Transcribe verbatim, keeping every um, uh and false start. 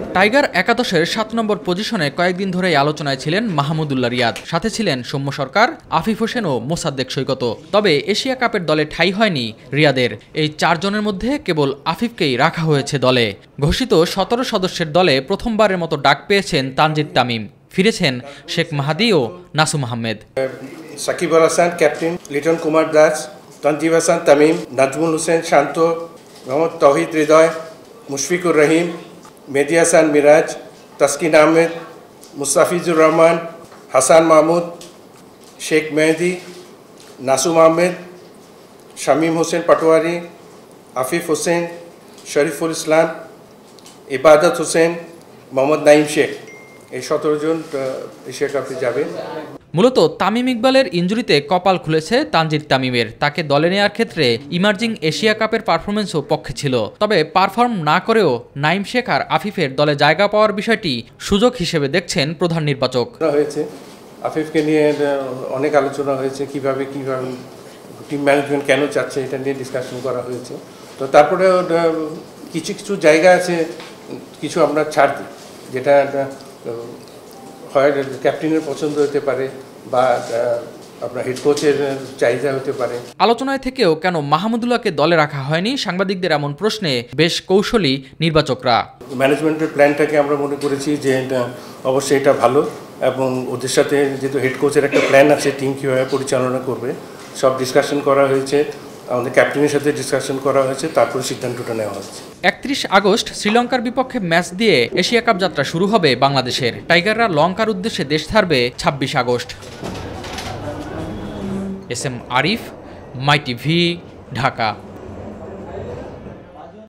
Tiger একাদশের সাত নম্বর পজিশনে কয়েকদিন ধরেই আলোচনায় ছিলেন মাহমুদুল্লাহ রিয়াদ, সাথে ছিলেন সৌম্য সরকার, আফিফ হোসেন ও মোসাদ্দেক সৈকত। তবে এশিয়া কাপের দলে ঠাঁই হয়নি রিয়াদের। এই চারজনের মধ্যে কেবল আফিফকেই রাখা হয়েছে দলে। ঘোষিত সতেরো সদস্যের দলে প্রথমবারের মতো ডাক পেয়েছেন তানজিদ তামিম, ফিরেছেন শেখ মাহাদি ও নাসুম আহমেদ। সাকিব আল হাসান ক্যাপ্টেন, লিটন কুমার দাস, তানজিব হাসান তামিম, নাজমুল হোসেন শান্ত, মোহাম্মদ তৌহিদ হৃদয়, মুশফিকুর রহিম, মেহেদি হাসান মিরাজ, তাসকিন আহমেদ, মুস্তাফিজুর রহমান, হাসান মাহমুদ, শেখ মেহেদি, নাসুম আহমেদ, শামীম হোসেন পাটোয়ারি, আফিফ হোসেন, শরীফুল ইসলাম, ইবাদত হোসেন, মোহাম্মদ নাইম শেখ, এই সতেরো জন এশিয়া কাপে যাবে। মূলত তামিম ইকবালের ইনজুরিতে কপাল খুলেছে তানজিদ তামিমের। তাকে দলে নেওয়ার ক্ষেত্রে ইমার্জিং এশিয়া কাপের পারফরমেন্সও পক্ষে ছিল। তবে পারফর্ম না করেও নাইম শেখ আর আফিফের দলে জায়গা পাওয়ার বিষয়টি সুযোগ হিসেবে দেখছেন প্রধান নির্বাচক। হয়েছে আফিফকে নিয়ে অনেক আলোচনা হয়েছে, কিভাবে কিভাবে টিম ম্যানেজমেন্ট কেন চাচ্ছে এটা নিয়ে ডিসকাশন করা হয়েছে। তো তারপরে কিছু কিছু জায়গা আছে, কিছু আমরা ছাড় দিই, যেটা হয় ক্যাপ্টেনের পছন্দ হতে পারে বা আপনার হেড কোচের চাহিদা হতে পারে। আলোচনায় থেকেও কেন মাহমুদুল্লাহকে দলে রাখা হয়নি সাংবাদিকদের এমন প্রশ্নে বেশ কৌশলী নির্বাচকরা। ম্যানেজমেন্টের প্ল্যানটাকে আমরা মনে করেছি যে অবশ্যই এটা ভালো, এবং ওদের সাথে যেহেতু হেড কোচের একটা প্ল্যান আছে টিম কীভাবে পরিচালনা করবে সব ডিসকাশন করা হয়েছে, আমাদের ক্যাপ্টেনের সাথে ডিসকাশন করা হয়েছে, তারপরে সিদ্ধান্তটা নেওয়া হচ্ছে। একত্রিশ আগস্ট শ্রীলঙ্কার বিপক্ষে ম্যাচ দিয়ে এশিয়া কাপ যাত্রা শুরু হবে বাংলাদেশের। টাইগাররা লঙ্কার উদ্দেশ্যে দেশ ছাড়বে ছাব্বিশ August. S M Arif, My TV, Dhaka.